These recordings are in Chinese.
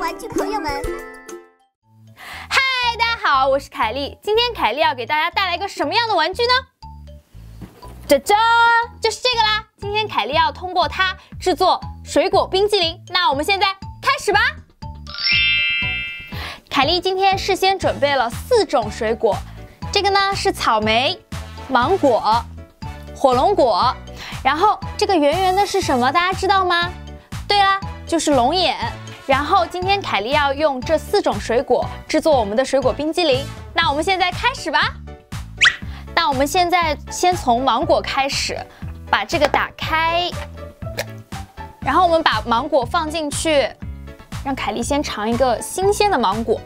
玩具朋友们。 嗨，大家好，我是凯莉。今天凯莉要给大家带来一个什么样的玩具呢？짜잔，就是这个啦。今天凯莉要通过它制作水果冰淇淋。那我们现在开始吧。凯莉今天事先准备了4种水果，这个呢是草莓、芒果、火龙果，然后这个圆圆的是什么？大家知道吗？对啦，就是龙眼。然后今天凯莉要用这4种水果制作我们的水果冰激凌。那我们现在开始吧。那我们现在先从芒果开始，把这个打开，然后我们把芒果放进去，让凯莉先尝一个新鲜的芒果。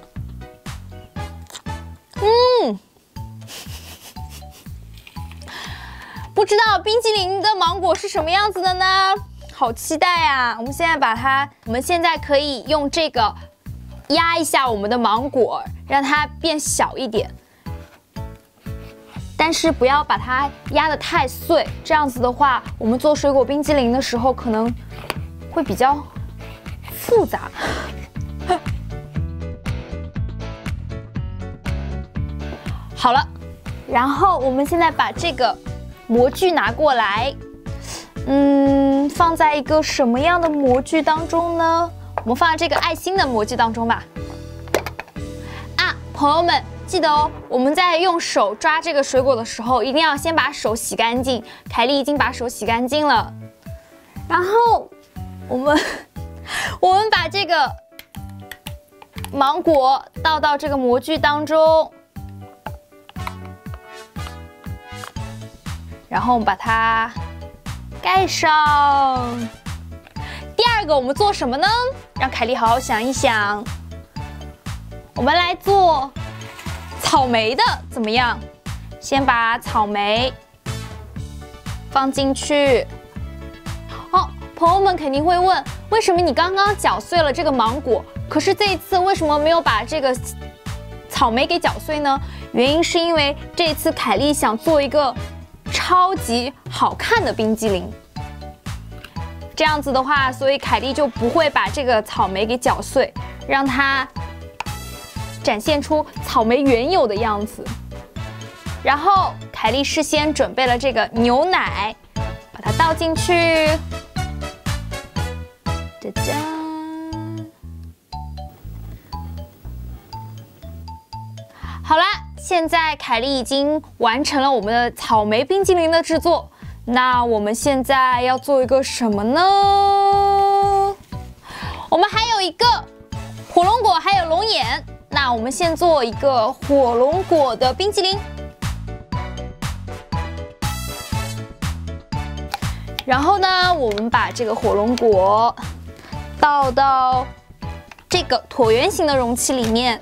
不知道冰激凌的芒果是什么样子的呢？好期待啊！我们现在可以用这个压一下我们的芒果，让它变小一点。但是不要把它压得太碎，这样子的话，我们做水果冰激凌的时候可能会比较复杂。好了，然后我们现在把这个模具拿过来，放在一个什么样的模具当中呢？我们放在这个爱心的模具当中吧。啊，朋友们，记得哦，我们在用手抓这个水果的时候，一定要先把手洗干净。凯莉已经把手洗干净了。然后我们把这个芒果倒到这个模具当中，然后我们把它盖上。第二个我们做什么呢？让凯莉好好想一想。我们来做草莓的怎么样？先把草莓放进去。哦，朋友们肯定会问，为什么你刚刚搅碎了这个芒果，可是这一次为什么没有把这个草莓给搅碎呢？原因是因为这一次凯莉想做一个超级好看的冰激凌，这样子的话，所以凯莉就不会把这个草莓给搅碎，让它展现出草莓原有的样子。然后凯莉事先准备了这个牛奶，把它倒进去，짜잔。好啦，现在凯莉已经完成了我们的草莓冰激凌的制作。那我们现在要做一个什么呢？我们还有一个火龙果，还有龙眼。那我们先做一个火龙果的冰激凌。然后呢，我们把这个火龙果倒到这个椭圆形的容器里面。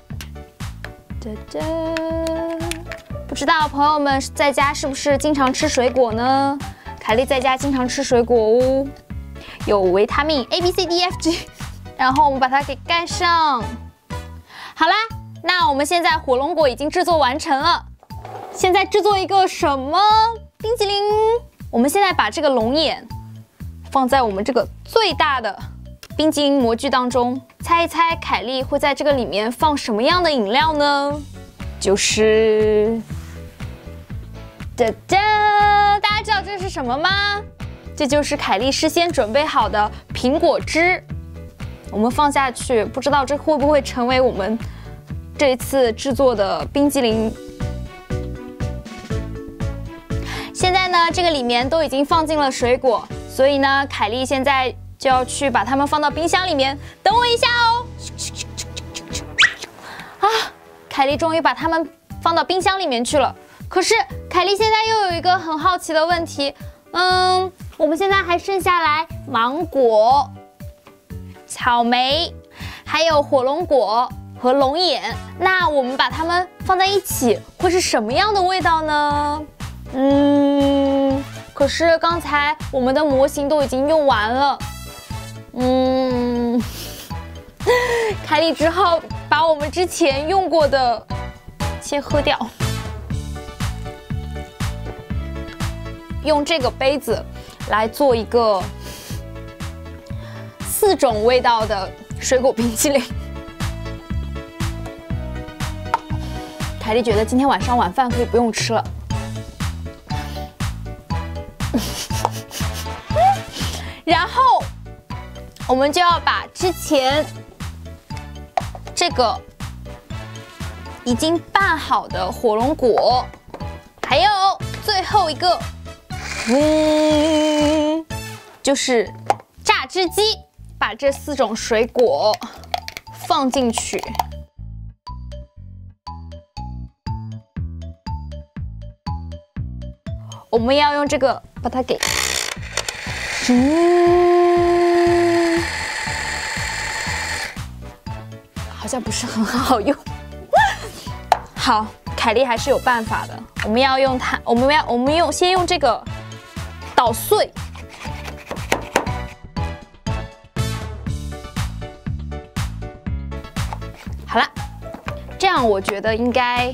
不知道朋友们在家是不是经常吃水果呢？凯莉在家经常吃水果哦，有维他命 A、B、C、D、F、G。然后我们把它给盖上。好啦，那我们现在火龙果已经制作完成了。现在制作一个什么冰淇淋？我们现在把这个龙眼放在我们这个最大的冰激凌模具当中。猜一猜，凯莉会在这个里面放什么样的饮料呢？就是大家知道这是什么吗？这就是凯莉事先准备好的苹果汁。我们放下去，不知道这会不会成为我们这次制作的冰激凌。现在呢，这个里面都已经放进了水果，所以呢，凯莉现在就要去把它们放到冰箱里面。等我一下哦。啊，凯莉终于把它们放到冰箱里面去了。可是凯莉现在又有一个很好奇的问题，我们现在还剩下来芒果、草莓，还有火龙果和龙眼。那我们把它们放在一起，会是什么样的味道呢？可是刚才我们的模型都已经用完了，凯莉只好把我们之前用过的切喝掉。用这个杯子来做一个4种味道的水果冰淇淋。 凯莉觉得今天晚上晚饭可以不用吃了。然后我们就要把之前这个已经拌好的火龙果，还有最后一个，就是榨汁机，把这4种水果放进去。我们要用这个把它给，好像不是很好用。好，凯莉还是有办法的。我们要用它，先用这个捣碎。好了，这样我觉得应该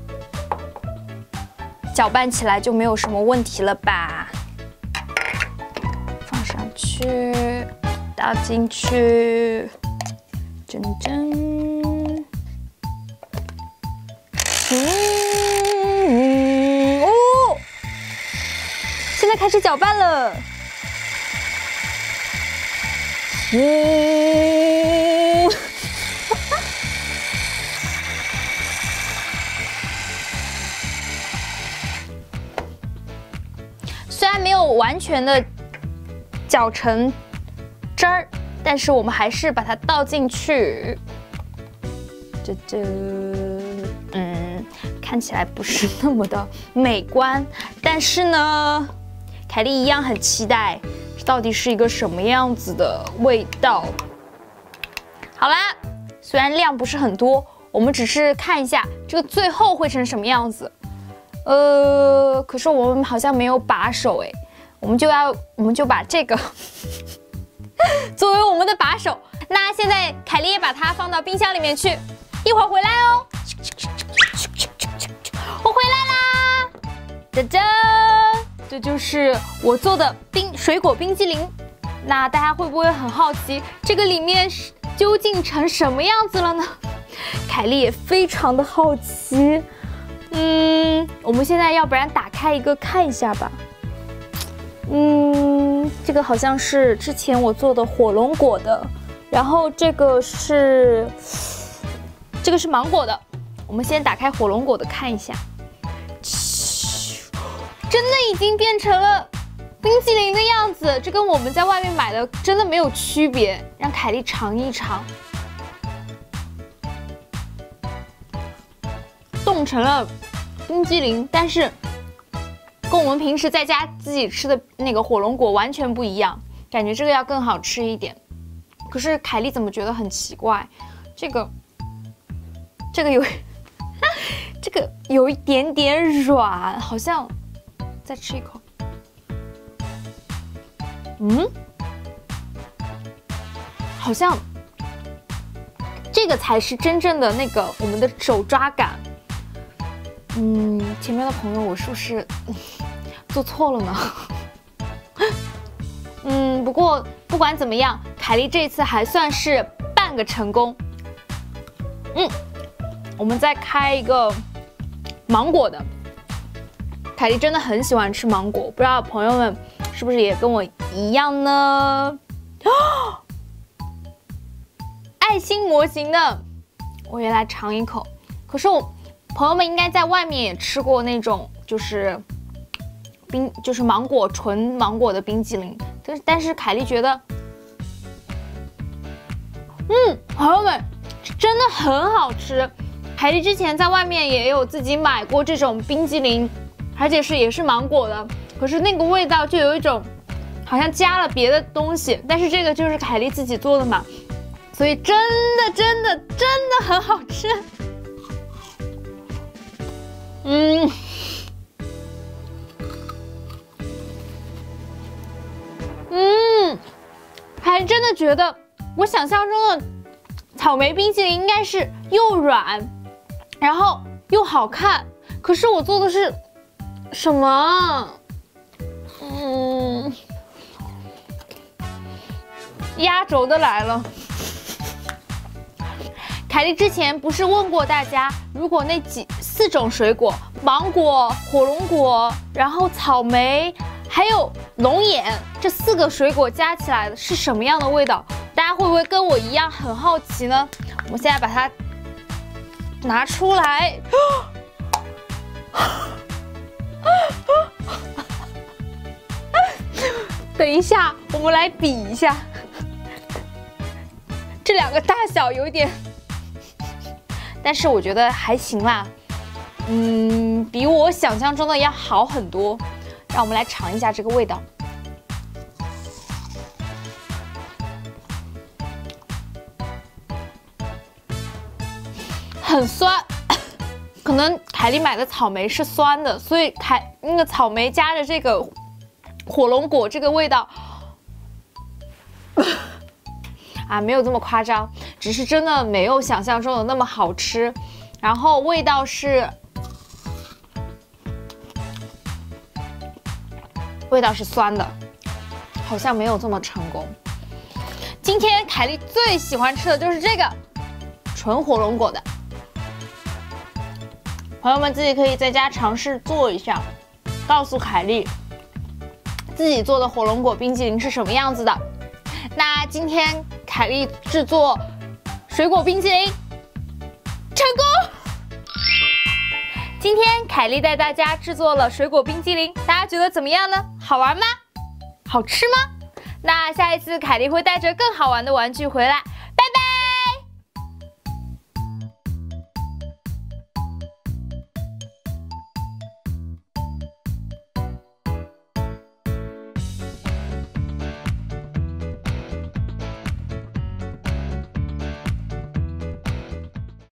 搅拌起来就没有什么问题了吧？放上去，倒进去，蒸蒸。哦，现在开始搅拌了。虽然没有完全的搅成汁儿，但是我们还是把它倒进去。看起来不是那么的美观，但是呢，凯莉一样很期待，这到底是一个什么样子的味道。好啦，虽然量不是很多，我们只是看一下这个最后会成什么样子。可是我们好像没有把手哎，我们就把这个作为我们的把手。那现在凯莉也把它放到冰箱里面去，一会儿回来哦。我回来啦！噔噔，这就是我做的水果冰激凌。那大家会不会很好奇，这个里面究竟成什么样子了呢？凯莉也非常的好奇。我们现在要不然打开一个看一下吧。这个好像是之前我做的火龙果的，然后这个是芒果的。我们先打开火龙果的看一下，真的已经变成了冰淇淋的样子，这跟我们在外面买的真的没有区别。让凯莉尝一尝，冻成了冰激凌，但是跟我们平时在家自己吃的那个火龙果完全不一样，感觉这个要更好吃一点。可是凯莉怎么觉得很奇怪？这个有这个有一点点软，好像再吃一口。好像这个才是真正的那个我们的手抓感。前面的朋友，我是不是做错了呢？不过不管怎么样，凯莉这次还算是半个成功。我们再开一个芒果的。凯莉真的很喜欢吃芒果，不知道朋友们是不是也跟我一样呢？爱心模型的，我也来尝一口。可是朋友们应该在外面也吃过那种就是纯芒果的冰激凌，但是凯莉觉得，朋友们真的很好吃。凯莉之前在外面也有自己买过这种冰激凌，而且也是芒果的，可是那个味道就有一种好像加了别的东西，但是这个就是凯莉自己做的嘛，所以真的很好吃。还真的觉得我想象中的草莓冰淇淋应该是又软，然后又好看，可是我做的是什么？压轴的来了。凯莉之前不是问过大家，如果那 4种水果，芒果、火龙果，然后草莓，还有龙眼，这4个水果加起来的是什么样的味道？大家会不会跟我一样很好奇呢？我们现在把它拿出来。等一下，我们来比一下，这2个大小有一点，但是我觉得还行啦，比我想象中的要好很多。让我们来尝一下这个味道。很酸，可能凯莉买的草莓是酸的，所以那个草莓加着这个火龙果，这个味道啊，没有这么夸张，只是真的没有想象中的那么好吃。然后味道是酸的，好像没有这么成功。今天凯莉最喜欢吃的就是这个纯火龙果的。朋友们自己可以在家尝试做一下，告诉凯莉自己做的火龙果冰淇淋是什么样子的。那今天凯莉制作水果冰淇淋成功！今天凯莉带大家制作了水果冰淇淋，大家觉得怎么样呢？好玩吗？好吃吗？那下一次凯莉会带着更好玩的玩具回来，